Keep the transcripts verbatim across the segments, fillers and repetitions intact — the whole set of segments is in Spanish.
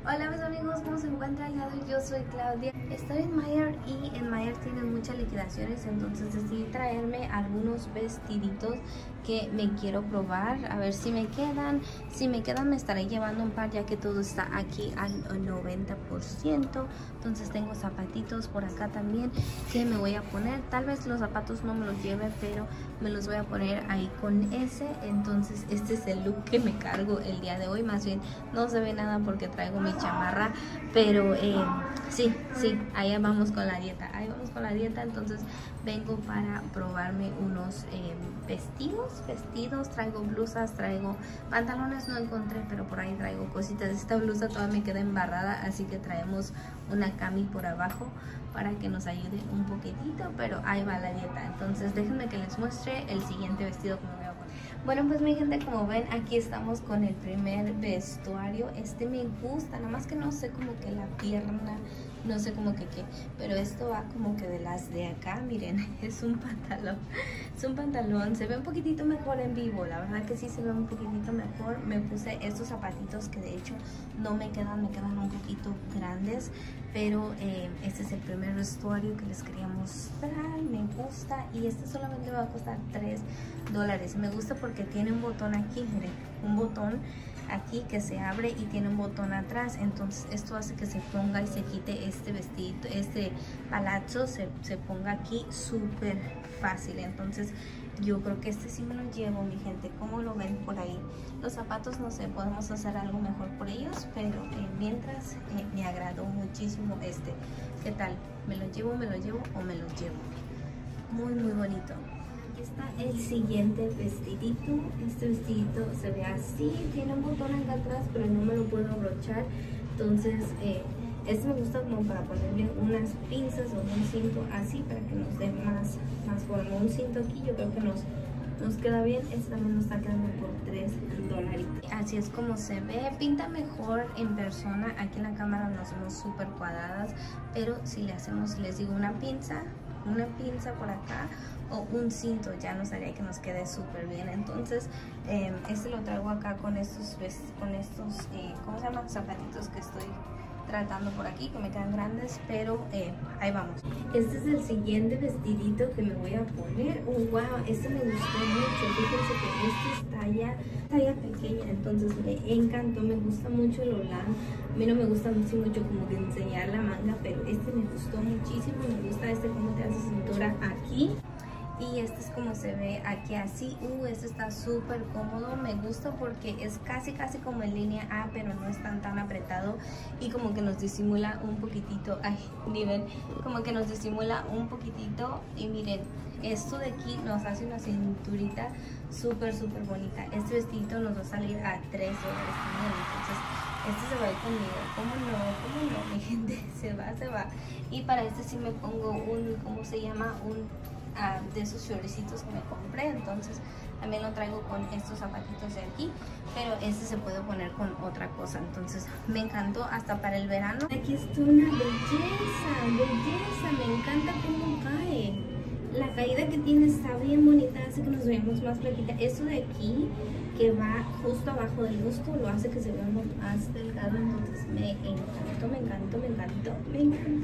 Hola mis amigos, ¿cómo se encuentran? Yo soy Claudia. Estoy en Meijer y en Meijer tienen muchas liquidaciones, entonces decidí traerme algunos vestiditos que me quiero probar, a ver si me quedan. Si me quedan me estaré llevando un par, ya que todo está aquí al noventa por ciento. Entonces tengo zapatitos por acá también que me voy a poner. Tal vez los zapatos no me los lleve, pero me los voy a poner ahí con ese. Entonces este es el look que me cargo el día de hoy. Más bien no se ve nada porque traigo mi chamarra, pero eh, sí, sí, ahí vamos con la dieta, ahí vamos con la dieta. Entonces vengo para probarme unos eh, vestidos, vestidos, traigo blusas, traigo pantalones, no encontré, pero por ahí traigo cositas. Esta blusa todavía me queda embarrada, así que traemos una cami por abajo para que nos ayude un poquitito, pero ahí va la dieta. Entonces déjenme que les muestre el siguiente vestido que me voy a poner. Bueno, pues mi gente, como ven, aquí estamos con el primer vestuario. Este me gusta, nada más que no sé como que la pierna, no sé como que qué, pero esto va como que de las de acá. Miren, es un pantalón, es un pantalón, se ve un poquitito mejor en vivo, la verdad que sí se ve un poquitito mejor. Me puse estos zapatitos que de hecho no me quedan, me quedan un poquito grandes, pero eh, este es el primer vestuario que les quería mostrar. Me gusta y este solamente va a costar tres dólares. Me gusta porque tiene un botón aquí, miren, un botón aquí que se abre y tiene un botón atrás, entonces esto hace que se ponga y se quite este vestido, este palazzo se, se ponga aquí súper fácil. Entonces yo creo que este sí me lo llevo, mi gente. ¿Cómo lo ven por ahí? Los zapatos no sé, podemos hacer algo mejor por ellos, pero eh, mientras eh, me agradó muchísimo este. ¿Qué tal? ¿Me lo llevo, me lo llevo o me lo llevo? Muy muy bonito. Aquí está el siguiente vestidito. Este vestidito se ve así, tiene un botón acá atrás, pero no me lo puedo abrochar. Entonces eh, este me gusta como para ponerle unas pinzas o un cinto así para que nos dé más, más forma. Un cinto aquí yo creo que nos, nos queda bien. Este también nos está quedando por tres dólares. Así es como se ve, pinta mejor en persona. Aquí en la cámara nos vemos súper cuadradas, pero si le hacemos, les digo, una pinza, una pinza por acá o un cinto, ya nos haría que nos quede súper bien. Entonces eh, este lo traigo acá con estos, con estos eh, ¿cómo se llaman? Zapatitos que estoy tratando por aquí, que me quedan grandes, pero eh, ahí vamos. Este es el siguiente vestidito que me voy a poner. Oh, wow, este me gustó mucho. Fíjense que este es talla, talla pequeña, entonces me encantó, me gusta mucho el holán. A mí no me gusta mucho, mucho como de enseñar la manga, pero este me gustó muchísimo. Me gusta este cómo te hace cintura aquí. Y este es como se ve aquí así. Uh, este está súper cómodo. Me gusta porque es casi casi como en línea A, pero no es tan tan apretado. Y como que nos disimula un poquitito. Ay, miren, como que nos disimula un poquitito. Y miren, esto de aquí nos hace una cinturita súper súper bonita. Este vestidito nos va a salir a tres dólares también. Entonces este se va a ir conmigo. ¿Cómo no? ¿Cómo no? Mi gente, se va, se va. Y para este sí me pongo un, ¿cómo se llama? Un Uh, de esos shortcitos que me compré. Entonces también lo traigo con estos zapatitos de aquí, pero este se puede poner con otra cosa. Entonces me encantó hasta para el verano. Aquí está una belleza, belleza, me encanta cómo cae. La caída que tiene está bien bonita, hace que nos veamos más flaquita. Esto de aquí que va justo abajo del busto lo hace que se vea más delgado. Entonces me encantó, me encantó, me encantó, me encantó.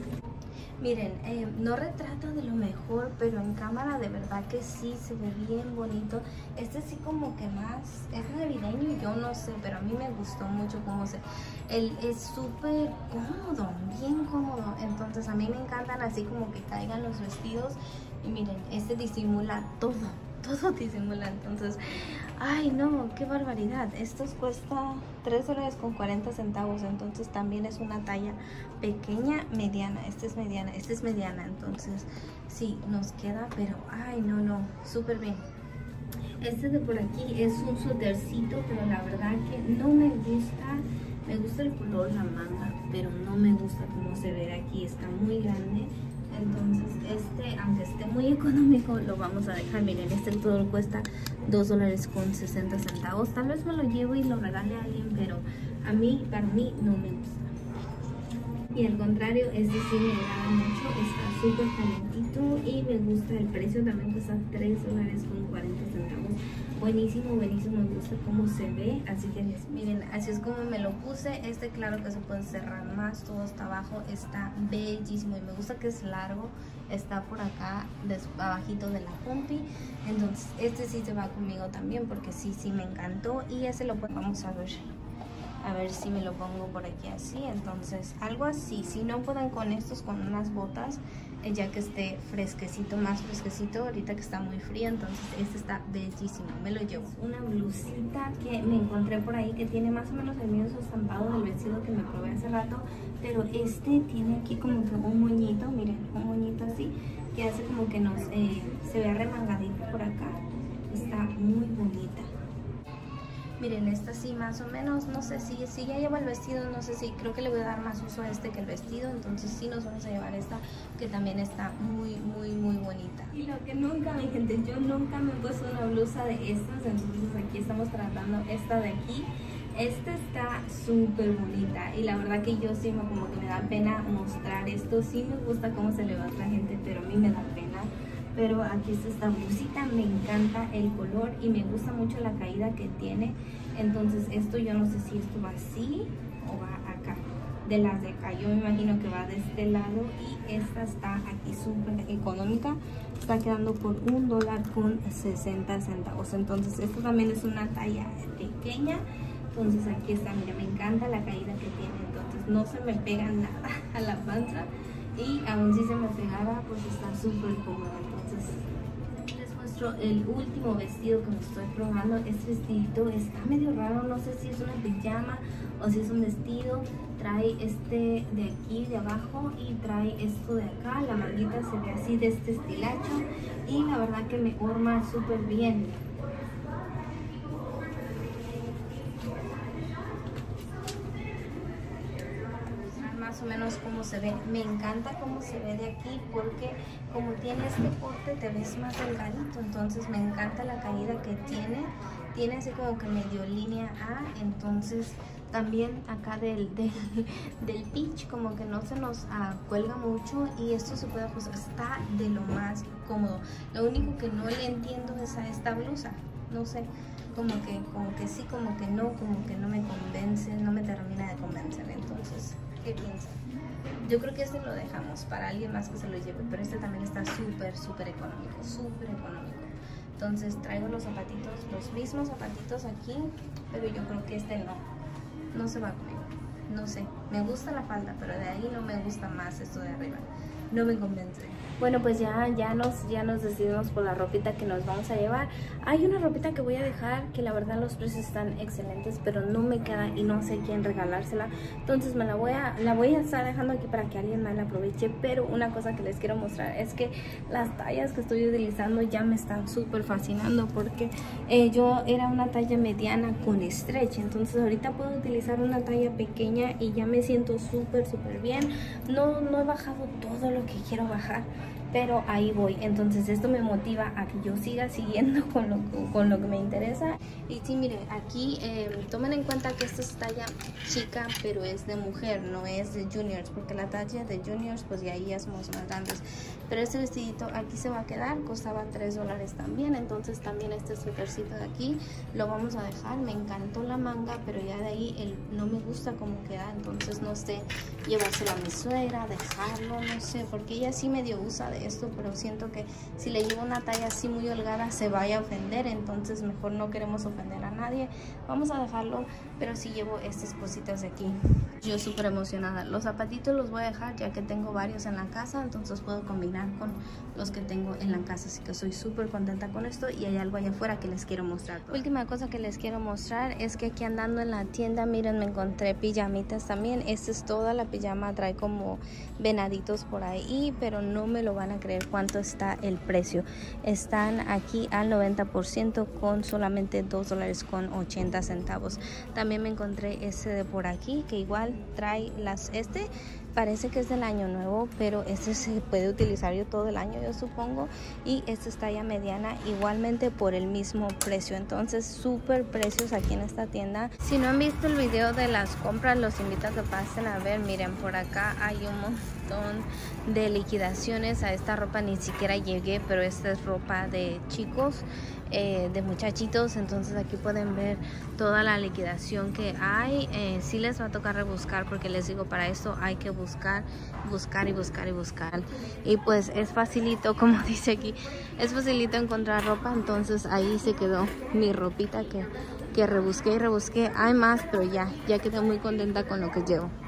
Miren, eh, no retrata de lo mejor, pero en cámara de verdad que sí se ve bien bonito. Este sí como que más es navideño, yo no sé, pero a mí me gustó mucho cómo se... Él es súper cómodo, bien cómodo. Entonces a mí me encantan así como que caigan los vestidos. Y miren, este disimula todo, todo disimula. Entonces, ay no, qué barbaridad. Estos cuesta tres dólares con cuarenta centavos. Entonces también es una talla pequeña, mediana. Esta es mediana, esta es mediana. Entonces sí, nos queda, pero ay no, no, súper bien. Este de por aquí es un suétercito, pero la verdad que no me gusta. Me gusta el color, la manga, pero no me gusta cómo se ve aquí. Está muy grande. Entonces este, aunque esté muy económico, lo vamos a dejar. Miren, este todo cuesta dos dólares con sesenta centavos. Tal vez me lo llevo y lo regale a alguien, pero a mí, para mí, no me gusta. Y al contrario, este sí me agrada mucho, está súper calentito y me gusta el precio, también cuesta tres dólares con cuarenta centavos. Buenísimo, buenísimo, me gusta cómo se ve, así que les miren, así es como me lo puse. Este claro que se puede cerrar más, todo está abajo, está bellísimo y me gusta que es largo, está por acá, abajito de la pompi. Entonces este sí se va conmigo también porque sí, sí me encantó y ese lo vamos a ver. A ver si me lo pongo por aquí así, entonces algo así. Si no pueden con estos, con unas botas, eh, ya que esté fresquecito, más fresquecito, ahorita que está muy frío, entonces este está bellísimo, me lo llevo. Una blusita que me encontré por ahí que tiene más o menos el mismo estampado del vestido que me probé hace rato, pero este tiene aquí como que un moñito, miren, un moñito así, que hace como que nos eh, se ve remangadito por acá, está muy bonita. Miren, esta sí más o menos, no sé si, si ya lleva el vestido, no sé si, creo que le voy a dar más uso a este que el vestido, entonces sí nos vamos a llevar esta, que también está muy, muy, muy bonita. Y lo que nunca, mi gente, yo nunca me he puesto una blusa de estas, entonces aquí estamos tratando esta de aquí. Esta está súper bonita y la verdad que yo sí me, como que me da pena mostrar esto, sí me gusta cómo se le va a la gente, pero a mí me da pena. Pero aquí está esta blusita, me encanta el color y me gusta mucho la caída que tiene. Entonces esto yo no sé si esto va así o va acá. De las de acá, yo me imagino que va de este lado y esta está aquí súper económica. Está quedando por un dólar con sesenta centavos. Entonces esto también es una talla pequeña. Entonces aquí está, mira, me encanta la caída que tiene. Entonces no se me pega nada a la panza. Y aún si se me pegara, pues está súper cómoda. Entonces les muestro el último vestido que me estoy probando. Este vestidito está medio raro, no sé si es una pijama o si es un vestido. Trae este de aquí de abajo y trae esto de acá. La manguita se ve así de este estilacho y la verdad que me forma súper bien. Más o menos cómo se ve, me encanta cómo se ve de aquí porque como tiene este corte te ves más delgadito, entonces me encanta la caída que tiene, tiene así como que medio línea A, entonces también acá del, del, del pitch como que no se nos uh, cuelga mucho y esto se puede ajustar, está de lo más cómodo. Lo único que no le entiendo es a esta blusa, no sé, como que, como que sí, como que no, como que no me convence, no me termina de convencer, entonces ¿qué piensan? Yo creo que este lo dejamos para alguien más que se lo lleve, pero este también está súper, súper económico, súper económico. Entonces traigo los zapatitos, los mismos zapatitos aquí, pero yo creo que este no, no se va conmigo. No sé, me gusta la falda, pero de ahí no me gusta más esto de arriba, no me convence. Bueno, pues ya, ya, nos, ya nos decidimos por la ropita que nos vamos a llevar. Hay una ropita que voy a dejar que la verdad los precios están excelentes, pero no me queda y no sé quién regalársela. Entonces me la voy a, la voy a estar dejando aquí para que alguien más la aproveche. Pero una cosa que les quiero mostrar es que las tallas que estoy utilizando ya me están súper fascinando porque eh, yo era una talla mediana con stretch. Entonces ahorita puedo utilizar una talla pequeña y ya me siento súper, súper bien. No, no he bajado todo lo que quiero bajar, pero ahí voy. Entonces esto me motiva a que yo siga siguiendo con lo, con lo que me interesa. Y sí, miren, aquí eh, tomen en cuenta que esta es talla chica, pero es de mujer, no es de juniors, porque la talla de juniors pues ya ahí ya somos más grandes. Pero este vestidito aquí se va a quedar, costaba tres dólares también, entonces también este suétercito de aquí lo vamos a dejar. Me encantó la manga, pero ya de ahí el, no me gusta cómo queda, entonces no sé, llevárselo a mi suegra, dejarlo, no sé, porque ella sí medio usa de esto, pero siento que si le llevo una talla así muy holgada se vaya a ofender, entonces mejor no queremos ofender a nadie, vamos a dejarlo. Pero sí llevo estas cositas de aquí, yo súper emocionada. Los zapatitos los voy a dejar ya que tengo varios en la casa, entonces puedo combinar con los que tengo en la casa, así que soy súper contenta con esto. Y hay algo allá afuera que les quiero mostrar. Última cosa que les quiero mostrar es que aquí andando en la tienda, miren, me encontré pijamitas también. Esta es toda la pijama, trae como venaditos por ahí, pero no me lo van a creer cuánto está el precio. Están aquí al noventa por ciento con solamente dos dólares con ochenta centavos. También me encontré este de por aquí que igual trae las este parece que es del año nuevo, pero este se puede utilizar yo todo el año, yo supongo. Y esta es talla mediana, igualmente por el mismo precio. Entonces súper precios aquí en esta tienda. Si no han visto el video de las compras, los invito a que pasen a ver. Miren, por acá hay un montón de liquidaciones. A esta ropa ni siquiera llegué, pero esta es ropa de chicos, eh, de muchachitos. Entonces aquí pueden ver toda la liquidación que hay. Eh, sí les va a tocar rebuscar, porque les digo, para esto hay que buscar, buscar y buscar y buscar. Y pues es facilito, como dice aquí, es facilito encontrar ropa. Entonces ahí se quedó mi ropita que, que rebusqué y rebusqué. Hay más, pero ya, ya quedé muy contenta con lo que llevo.